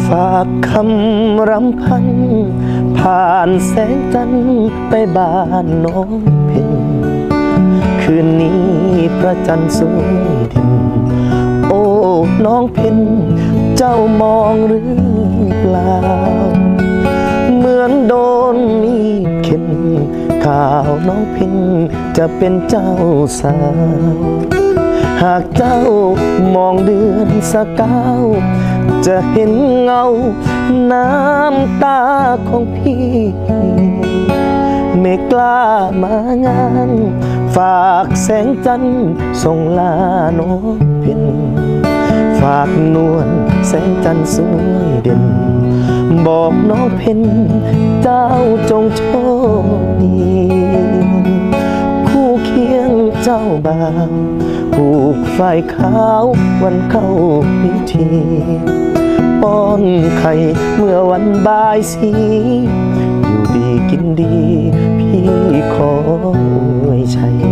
ฝากคำรำพันผ่านแสงจันทร์ไปบ้านน้องเพ็ญคืนนี้พระจันทร์สวยเด่นโอ้น้องเพ็ญเจ้ามองหรือเปล่าเหมือนโดนมีดเข็นข่าวน้องเพ็ญจะเป็นเจ้าสาวหากเจ้ามองเดือนสกาวจะเห็นเงาน้ำตาของพี่ไม่กล้ามางานฝากแสงจันทร์ส่งลาน้องเพ็ญฝากนวลแสงจันทร์สวยเด่นบอกน้องเพ็ญเจ้าจงโชคดีคู่เคียงเจ้าบ่าวผูกฝ้ายขาววันเข้าพิธีป้อนไข่เมื่อวันบ่ายสีอยู่ดีกินดีพี่ขออวยชัย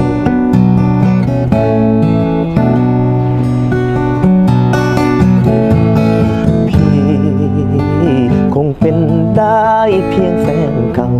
พี่คงเป็นได้เพียงแฟนเก่า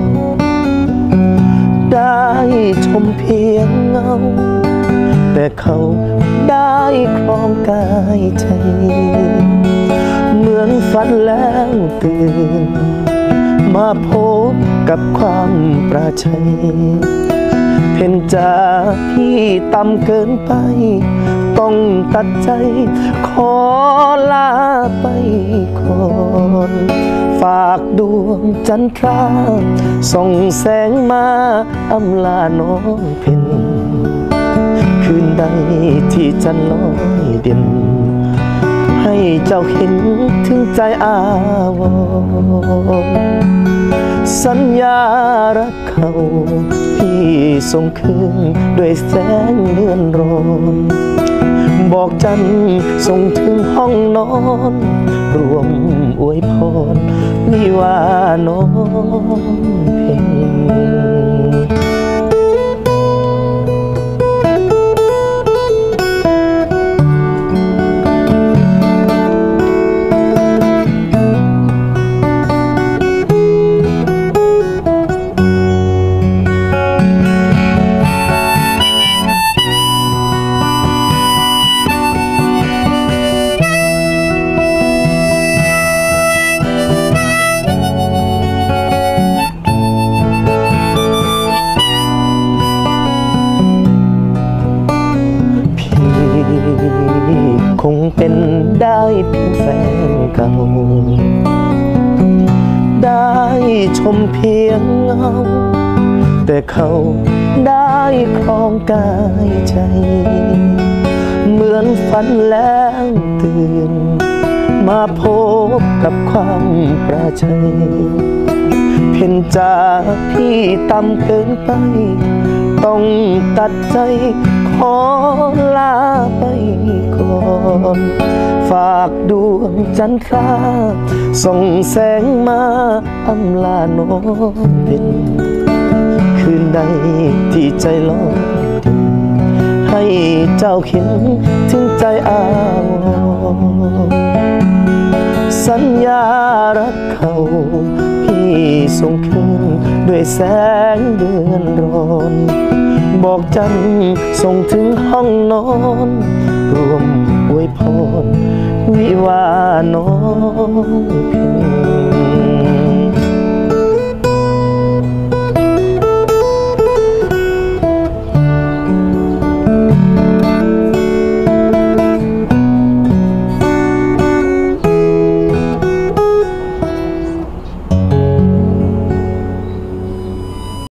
ได้ชมเพียงเงาแต่เขาได้ครองกายใจเหมือนฝันแล้วตื่นมาพบกับความประชัยเพ็ญจ้าพี่ต่ำเกินไปต้องตัดใจขอลาไปก่อนฝากดวงจันทราส่องแสงมาอำลาน้องเพ็ญคืนใดที่จันทร์ลอยเด่นให้เจ้าเห็นถึงใจอาวรสัญญารักเขาพี่ส่งคืนด้วยแสงเลื่อนรอนบอกจันทร์ส่งถึงห้องนอนรวมอวยพรวิวาน้องเพ็ญคงเป็นได้เพียงแฟนเก่าได้ชมเพียงเงาแต่เขาได้ครองกายใจเหมือนฝันแล้วตื่นมาพบกับความประชัยเพ็ญจ้าพี่ต่ำเกินไปต้องตัดใจขอลาไปก่อนฝากดวงจันทราส่องแสงมาอำลาน้องเพ็ญคืนใดที่ใจลอยเด่นให้เจ้าเห็นถึงใจอาวรสัญญารักเขาพี่ส่งคืนด้วยแสงเดือนร้อนบอกจันทร์ส่งถึงห้องนอนรวมอวยพรวิวาน้องเพ็ญ